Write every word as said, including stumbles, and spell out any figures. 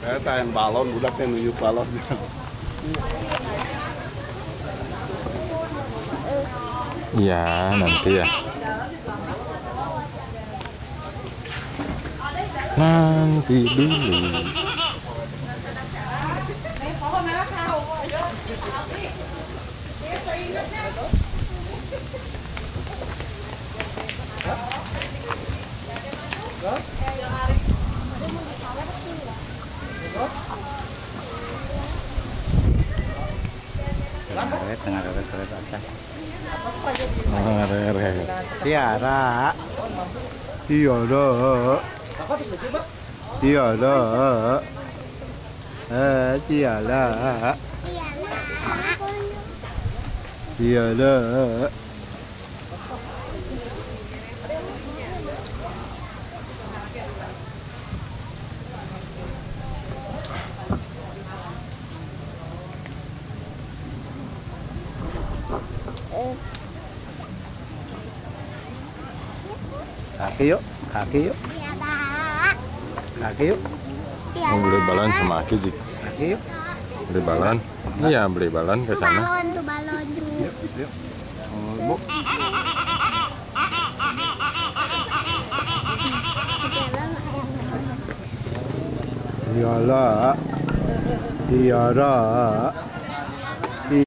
Saya tahan balon, budaknya nunjuk balon. Iya, nanti ya. Nanti dulu. Tengah keret keret aja. Tiara. Tiara. Tiara. Eh, Tiara. Tiara. Kaki yuk, kaki yuk. Kaki yuk. Mau beli balon sama Aki, Jik. Kaki yuk. Beli balon. Iya, beli balon ke sana. Balon tuh balon tuh. Yuk, yuk. Oh, Bu. Tiara. Tiara.